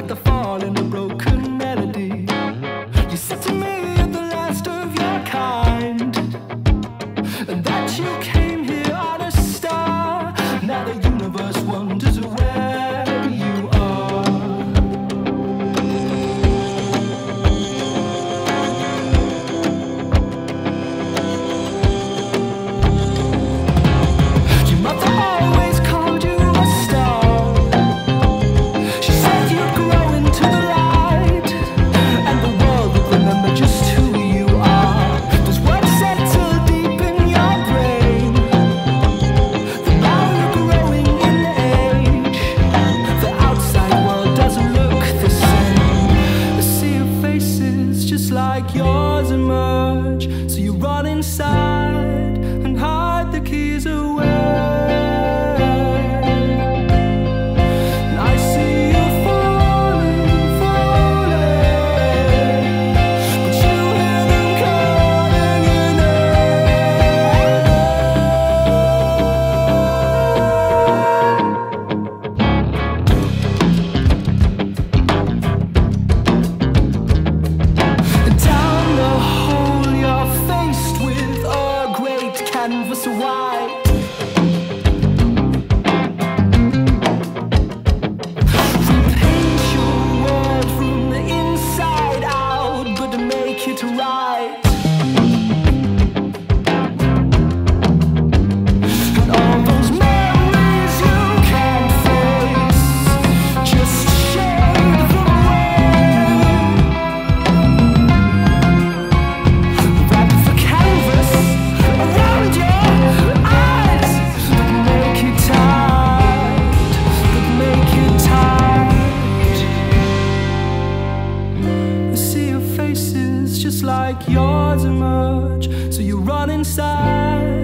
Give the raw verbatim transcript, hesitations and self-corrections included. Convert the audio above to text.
like the fall in a broken melody. You said to me at the last of your kind, and that you came here on a star. Now the universe wonders where you are. Your mother always called you a star. She said you'd grow into the light, and the world would remember just who you are. Those words settle deep in your brain. That now you're growing in age, the outside world doesn't look the same. A sea of faces just like yours emerge, so you run inside and hide the keys away. And I see you falling, falling, but you hear them calling your name. Down the hole you're faced with a great canvas white. Repaint your world from the inside out, but to make it right. And all those memories you can't face, just shade them away. Wrap the canvas around your eyes, but make it tight, but make it tight. A sea of faces just like yours emerge, so you run inside